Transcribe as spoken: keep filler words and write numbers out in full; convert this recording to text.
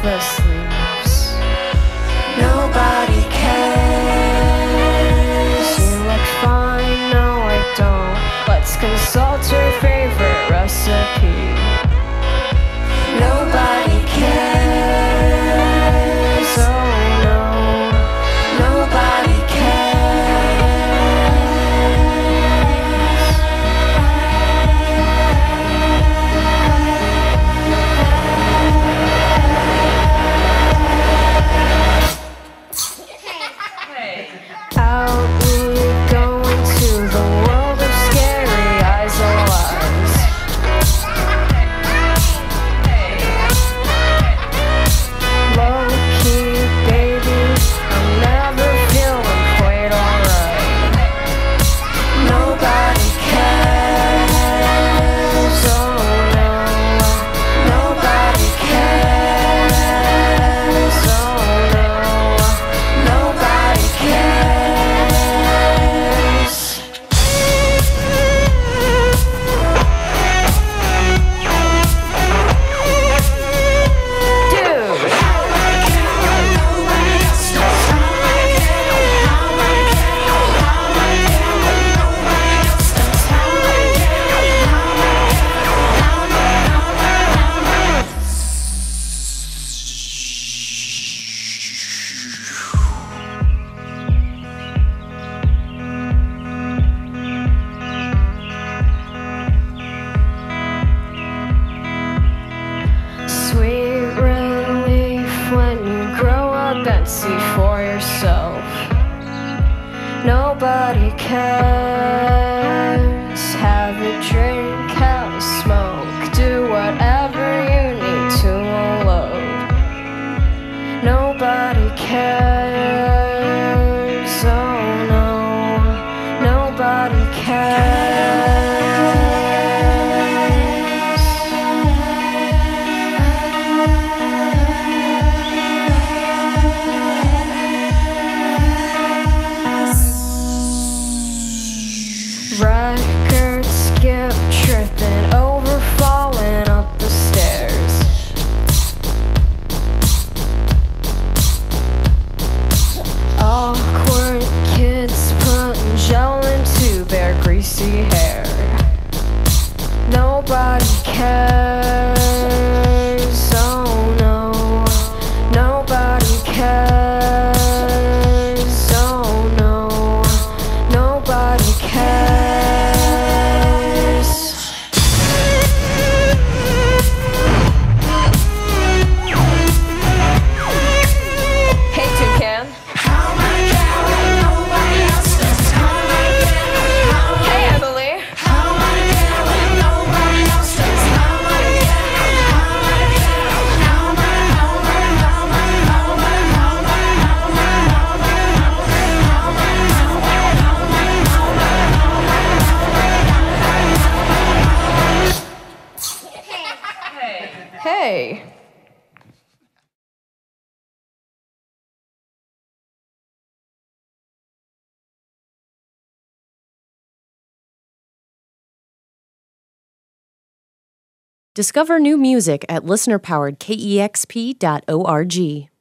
breathless leaves. Nobody cares. You look fine, no I don't. Let's consult your favorite recipe. Nobody cares. Oh no, nobody Out we go into the world of scary eyes and lies. Low key, baby, I'm never feeling quite alright. Nobody cares, oh no, nobody cares, oh no, nobody cares. Dude. Sweet relief when you grow up and see for yourself. Nobody cares. Have a drink, have a smoke, do whatever you need to unload. Nobody cares. Oh no, nobody cares. Records skip tripping over, falling up the stairs. Awkward kids putting gel into their greasy hair. Nobody cares. Oh no, nobody cares. Oh no, nobody cares. Hey Toucan. Hey Emily. Hey. Discover new music at listener powered K E X P dot org.